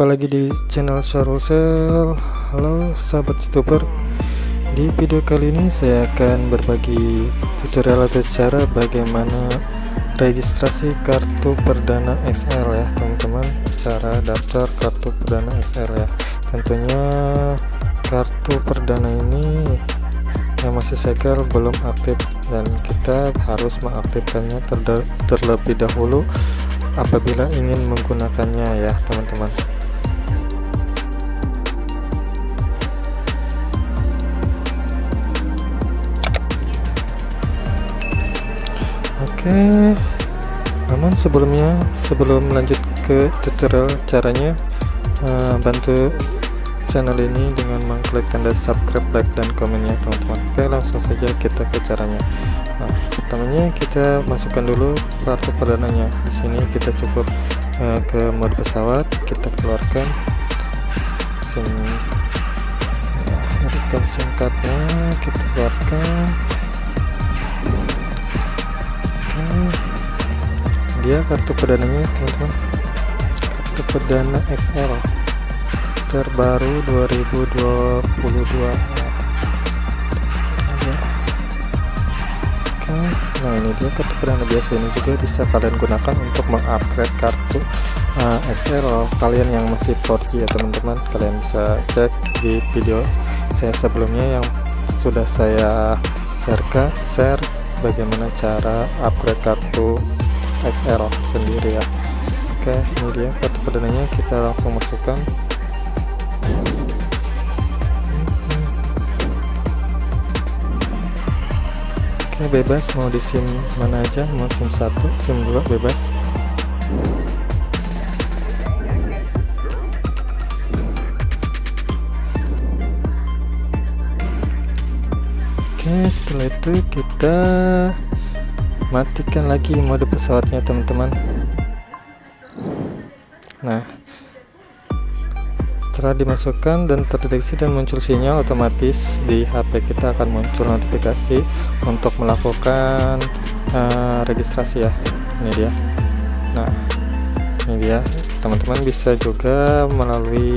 Jumpa lagi di channel Syahrul Sel. Halo sahabat youtuber, di video kali ini saya akan berbagi tutorial atau cara bagaimana registrasi kartu perdana XL ya teman-teman. Cara daftar kartu perdana XL ya. Tentunya kartu perdana ini yang masih segel belum aktif dan kita harus mengaktifkannya terlebih dahulu apabila ingin menggunakannya ya teman-teman. Oke, namun sebelum lanjut ke tutorial caranya, bantu channel ini dengan mengklik tanda subscribe, like, dan komennya teman-teman. Oke, langsung saja kita ke caranya. Nah, pertamanya kita masukkan dulu kartu perdananya. Di sini kita cukup ke mode pesawat, kita keluarkan SIM, berikan SIM cardnya, kita keluarkan. Oke, dia kartu perdananya teman-teman, kartu perdana XL terbaru 2022. Oke, nah ini dia kartu perdana biasa. Ini juga bisa kalian gunakan untuk mengupgrade kartu XL kalian yang masih 4G ya teman-teman. Kalian bisa cek di video saya sebelumnya yang sudah saya share bagaimana cara upgrade kartu XL sendiri ya. Oke, ini dia kartu perdananya, kita langsung masukkan. Oke, bebas mau di SIM mana aja, mau SIM 1, SIM 2 bebas. Oke, setelah itu kita matikan lagi mode pesawatnya teman-teman. Nah, setelah dimasukkan dan terdeteksi dan muncul sinyal, otomatis di HP kita akan muncul notifikasi untuk melakukan registrasi ya. Ini dia. Nah, ini dia teman-teman, bisa juga melalui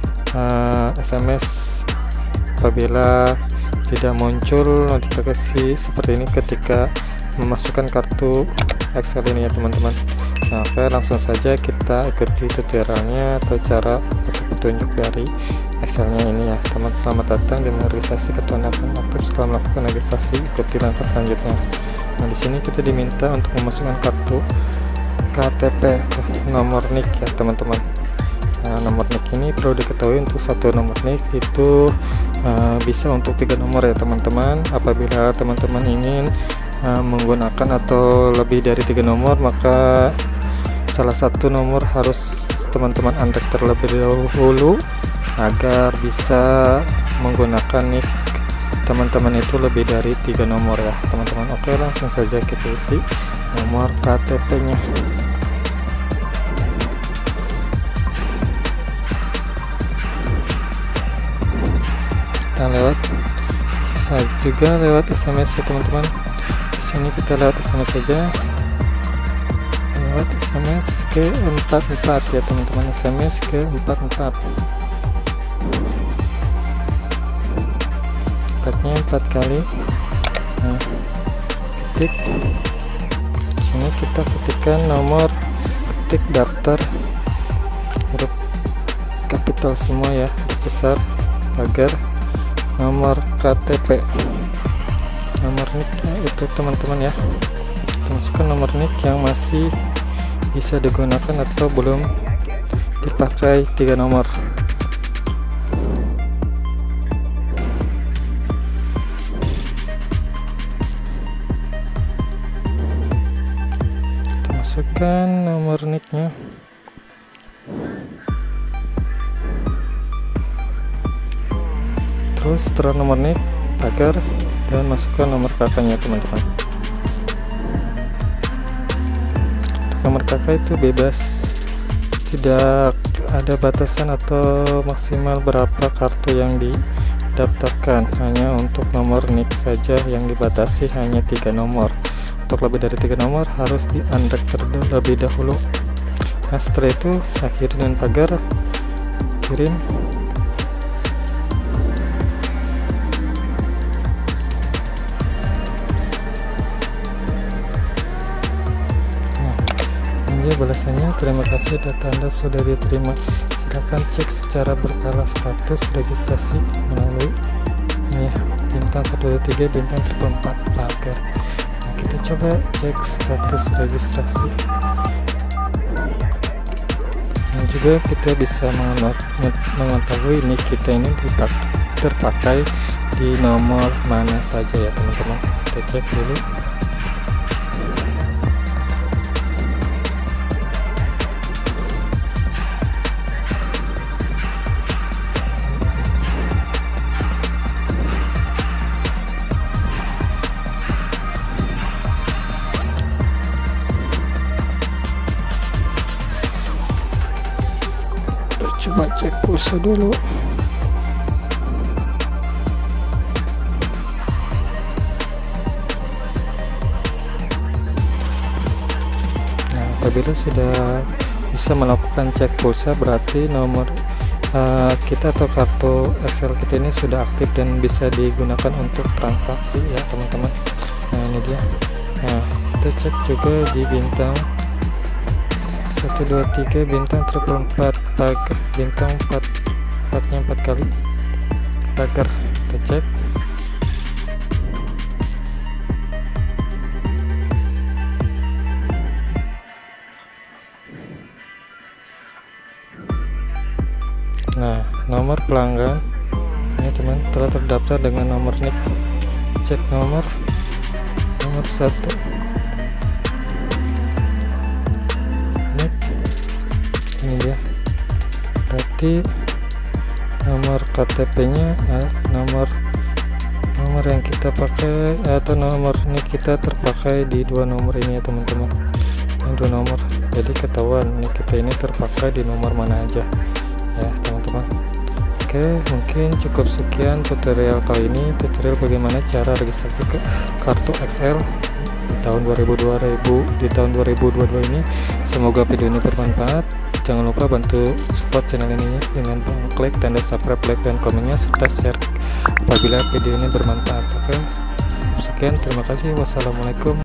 SMS apabila tidak muncul notifikasi seperti ini ketika memasukkan kartu XL ini ya teman-teman. Nah, oke, langsung saja kita ikuti tutorialnya atau cara atau petunjuk dari XL-nya ini ya teman. Selamat datang dengan registrasi, kartu Anda akan aktif setelah melakukan registrasi. Ikuti langkah selanjutnya. Nah, di sini kita diminta untuk memasukkan kartu KTP, nomor NIK ya teman-teman. Nah, nomor NIK ini perlu diketahui, untuk satu nomor NIK itu bisa untuk 3 nomor ya teman-teman. Apabila teman-teman ingin menggunakan atau lebih dari 3 nomor, maka salah satu nomor harus teman-teman unlock terlebih dahulu agar bisa menggunakan NIK teman-teman itu lebih dari 3 nomor ya teman-teman. Oke, langsung saja kita isi nomor KTP-nya. Kita bisa juga lewat SMS ya teman-teman. Di sini kita lewat SMS saja, lewat SMS ke 44 ya teman-teman, SMS ke 44, tempatnya 4 kali. Nah, ketik ini, kita ketikkan nomor, ketik daftar, huruf kapital semua ya, huruf besar, agar nomor KTP, nomor NIK itu teman-teman ya. Masukkan nomor NIK yang masih bisa digunakan atau belum dipakai 3 nomor. Kita masukkan nomor NIK-nya. Terus setelah nomor NIK, pagar, dan masukkan nomor kakaknya teman-teman. Nomor kakak itu bebas, tidak ada batasan atau maksimal berapa kartu yang didaftarkan, hanya untuk nomor NIK saja yang dibatasi hanya 3 nomor. Untuk lebih dari 3 nomor harus di unlock terlebih dahulu. Nah, setelah itu akhiri dengan pagar, kecirin. Ini balasannya, terima kasih data Anda sudah diterima. Silakan cek secara berkala status registrasi melalui ini ya, bintang 123 bintang 4 pagar. Nah, kita coba cek status registrasi. Dan juga kita bisa mengetahui nik kita ini terpakai di nomor mana saja ya teman-teman. Kita cek dulu. Coba cek pulsa dulu. Nah, apabila sudah bisa melakukan cek pulsa, berarti nomor kita atau kartu Excel kita ini sudah aktif dan bisa digunakan untuk transaksi ya teman-teman. Nah, ini dia. Nah, kita cek juga di bintang 123 bintang 4 pagar, bintang 4 nya 4 kali pagar. Kita cek. Nah, nomor pelanggan ini teman telah terdaftar dengan nomor NIK. Cek nomor 1 ini dia, berarti nomor KTP-nya nomor yang kita pakai atau nomor ini kita terpakai di dua nomor ini ya teman-teman. Ini dua nomor, jadi ketahuan ini kita ini terpakai di nomor mana aja ya teman-teman. Oke, mungkin cukup sekian tutorial kali ini, tutorial bagaimana cara registrasi ke kartu Excel di tahun 2022 ini. Semoga video ini bermanfaat. Jangan lupa bantu support channel ini ya, dengan klik tanda subscribe, like, dan komennya, serta share apabila video ini bermanfaat. Oke, sekian, terima kasih. Wassalamualaikum.